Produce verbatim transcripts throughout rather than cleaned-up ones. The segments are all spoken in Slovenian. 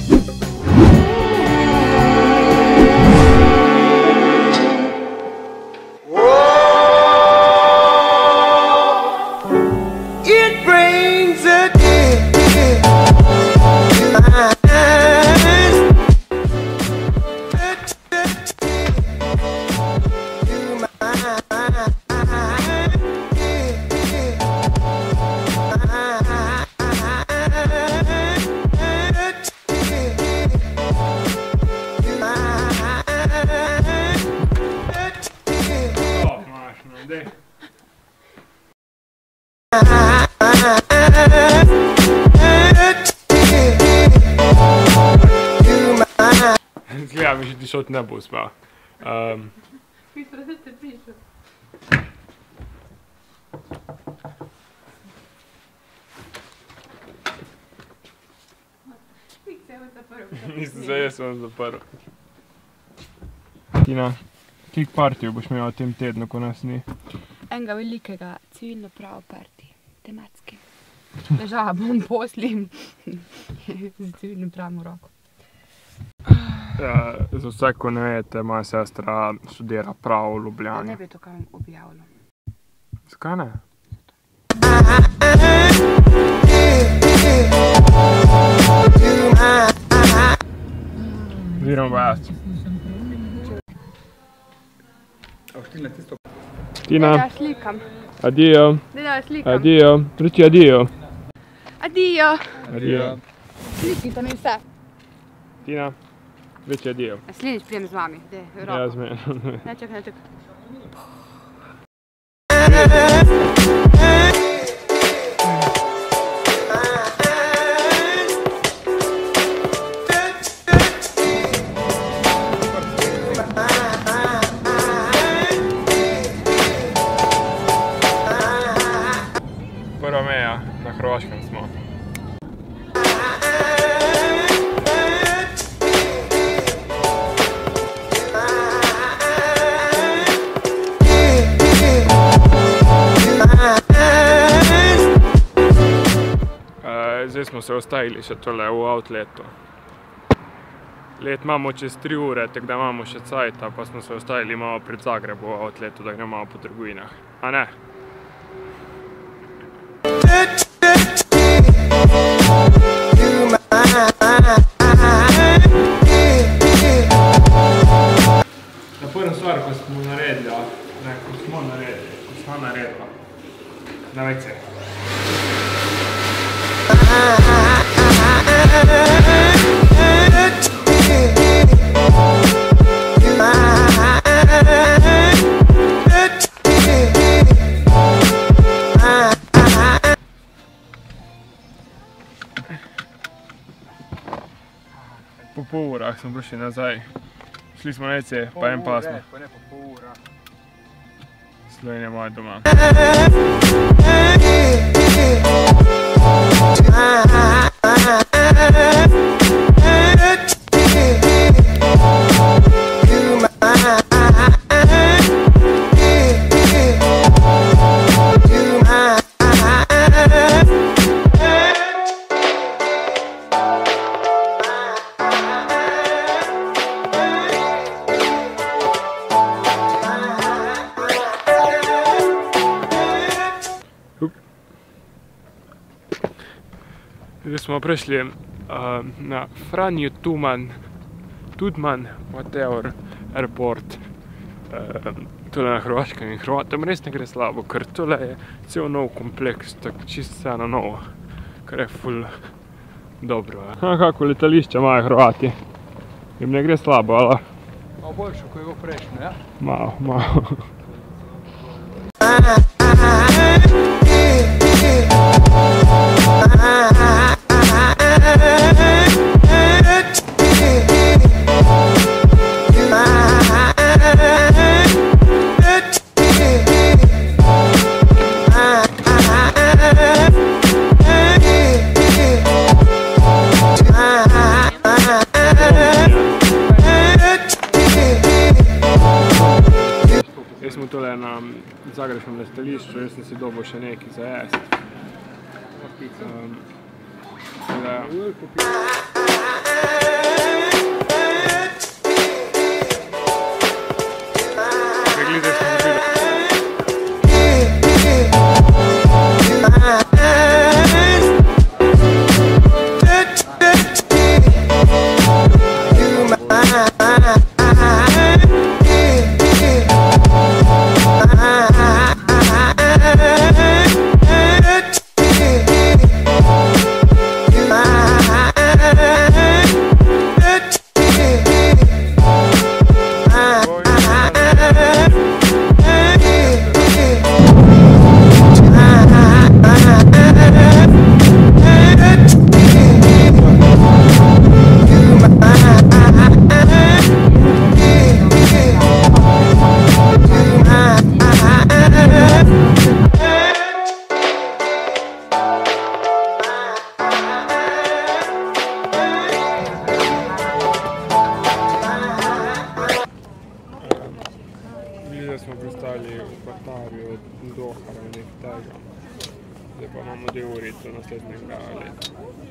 Zgleda mi, že ti šot ne bo uspel. Pišo, da te pišo. Nisem se jaz vam zaprl. Tina, klik partijo boš imel v tem tednu, ko nas ni? Enega velikega civilno pravo parti, tematski. Ležala bom poslim z civilnim pravom v roko. Za vse, ko ne veste, moja sestra študira pravo v Ljubljani. Ne bi to kam objavilo. Zakaj ne? Viram vas. Tina, Da slikam. adijo, Da slikam. adijo, reči adijo. Adijo. Adijo. Slikite mi vse. Tina, reči adijo. Naslednjič prijem z vami. Dej, roko. Ja, z menom. Ne, čakaj, ne, čakaj. Prva meja, na Hrvaškem smo. Zdaj smo se ostavili še tole v outletu. Let imamo čez tri ure, tako da imamo še cajta, pa smo se ostavili malo pred Zagrebu v outletu, da gremo malo po trgovinah. A ne? Na prva stvar, ko smo naredili, ne, ko smo naredili, ko smo naredili, na ve ce. Po pol urah smo prišli nazaj. Šli smo na ve ce, pa en pas smo. Pa ne po pol ura. Slovenija moja doma. Zdaj smo prišli na Franjo Tudman, whatever, airport, tole na Hrvaškem in Hrvatom res ne gre slabo, ker tole je cel nov kompleks, tako čisto vse na novo, kar je ful dobro. Kako letališče imajo Hrvati? Jim ne gre slabo, ali? Malo boljše, ko je bilo prejšnje, ja? Malo, malo. Jaz smo tole na zagrebškem letališču, jaz sem si dobil še nekaj za jesti. Pa pico. Um, Katarju, Doha ali nekaj tega. Zdaj pa imamo dve uri do naslednjega leta.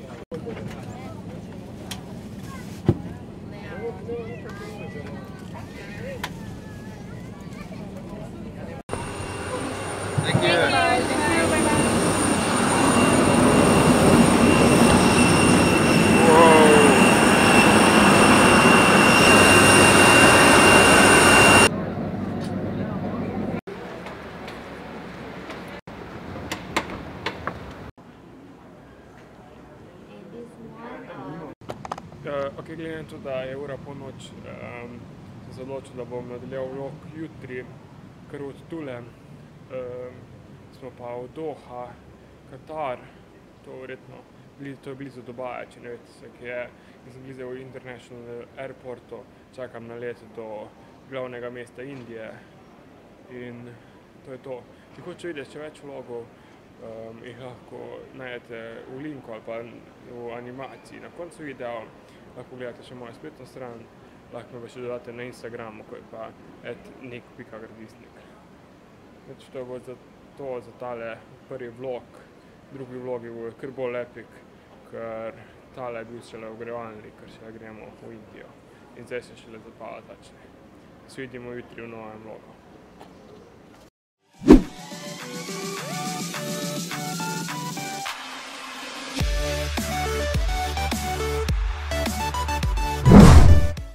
Thank you. Uh, ok, glede na to, da je ura polnoč, um, sem se odločil, da bom nadaljeval vlog jutri, kar od tule. Um, smo pa v Doha, Katar, to verjetno, to je blizu Dubaja, če ne veste se, ki je. In sem blizu v International Airportu, čakam na let do glavnega mesta Indije. In to je to. Če hoče videti še več vlogov, um, jih lahko najdete v linku ali pa v animaciji na koncu videa. Lahko gledate še mojo spletno stran, lahko me pa še dodate na Instagramu, ko je pa et nik pika gradisnik. Znači, to bo za to, za tale prvi vlog. Drugi vlogi bo kar bolj epik, ker tale je bil šele ogrevalni, ker šele gremo v Indijo. In zdaj se šele zapala začne. Se vidimo jutri v novem vlogu.